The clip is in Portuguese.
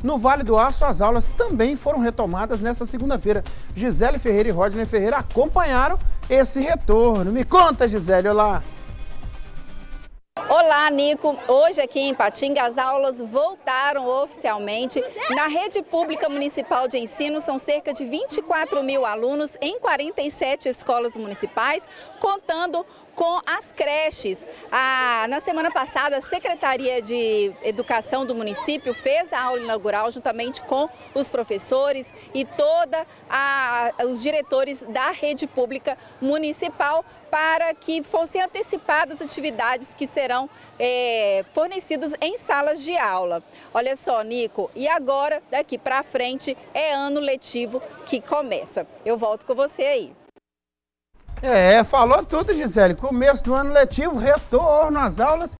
No Vale do Aço, as aulas também foram retomadas nesta segunda-feira. Gisele Ferreira e Rodney Ferreira acompanharam esse retorno. Me conta, Gisele, olá! Olá, Nico! Hoje aqui em Ipatinga as aulas voltaram oficialmente. Na rede pública municipal de ensino são cerca de 24 mil alunos em 47 escolas municipais, contando com as creches. Na semana passada, a Secretaria de Educação do município fez a aula inaugural juntamente com os professores e os diretores da rede pública municipal para que fossem antecipadas atividades que serão fornecidas em salas de aula. Olha só, Nico, e agora, daqui para frente, é ano letivo que começa. Eu volto com você aí. Falou tudo, Gisele. Começo do ano letivo, retorno às aulas